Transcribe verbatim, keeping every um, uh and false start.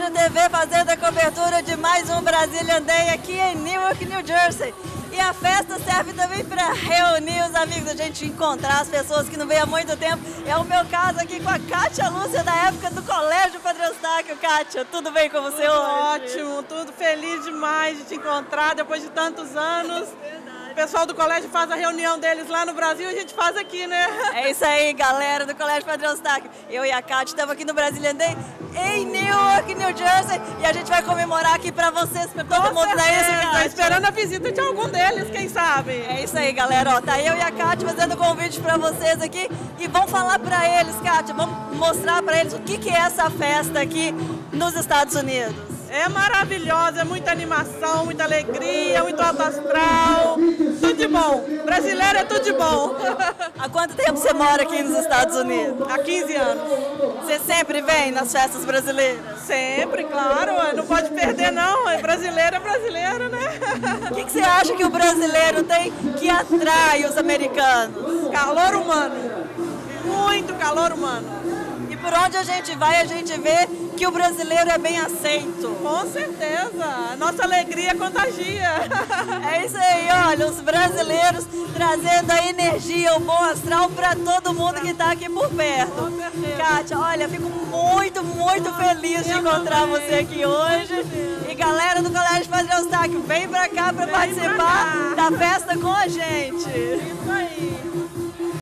Brasília T V fazendo a cobertura de mais um Brazilian Day aqui em Newark, New Jersey. E a festa serve também para reunir os amigos, a gente encontrar as pessoas que não veem há muito tempo. É o meu caso aqui com a Kátia Lúcia, da época do Colégio Padre Eustáquio. Kátia, tudo bem com você tudo hoje? Ótimo, tudo feliz demais de te encontrar depois de tantos anos. O pessoal do colégio faz a reunião deles lá no Brasil e a gente faz aqui, né? É isso aí, galera do Colégio Padre Eustáquio. Eu e a Kátia estamos aqui no Brazilian Day em Newark, New Jersey, e a gente vai comemorar aqui pra vocês, pra todo Com mundo. Não é isso, certeza, Kátia? esperando a visita de algum deles, quem sabe? É isso aí, galera. Ó, tá eu e a Kátia fazendo convite pra vocês aqui e vamos falar pra eles, Kátia, vamos mostrar pra eles o que, que é essa festa aqui nos Estados Unidos. É maravilhosa, é muita animação, muita alegria, muito alto astral, tudo de bom. Brasileiro é tudo de bom. Há quanto tempo você mora aqui nos Estados Unidos? Há quinze anos. Você sempre vem nas festas brasileiras? Sempre, claro, não pode perder não, é brasileiro é brasileiro, né? O que, que você acha que o brasileiro tem que atrai os americanos? Calor humano, muito calor humano. E por onde a gente vai, a gente vê que o brasileiro é bem aceito. Com certeza, a nossa alegria contagia. É isso aí, olha, os brasileiros trazendo a energia, o bom astral para todo mundo que está aqui por perto. Com certeza. Kátia, olha, fico muito, muito feliz de encontrar você aqui hoje. E galera do Colégio Padre Eustáquio, vem pra cá para participar da festa com a gente. Isso aí.